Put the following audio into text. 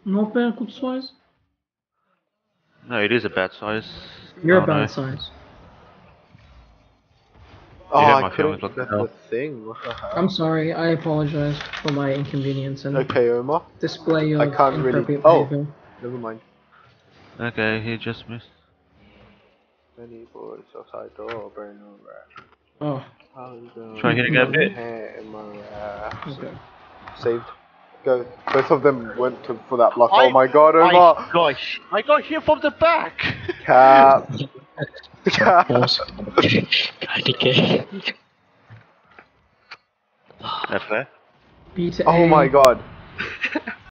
Not bad, good size. No, it is a bad size. You're Oh, a bad no. size. Oh, hit I my feelings, couldn't what the get hell? the thing. What the hell? I'm sorry, I apologize for my inconvenience and Okay, Omar. display I of can't really. inappropriate Oh, behavior. never mind. Okay, he just missed. Many boys outside door, burn over. Oh, Try hitting that bit. okay. Saved. Go. Both of them went for that block. Oh my god, Omar! I got hit from the back! Cap. Cap. Boss. Kardike. That's fair. B to Oh A. my god.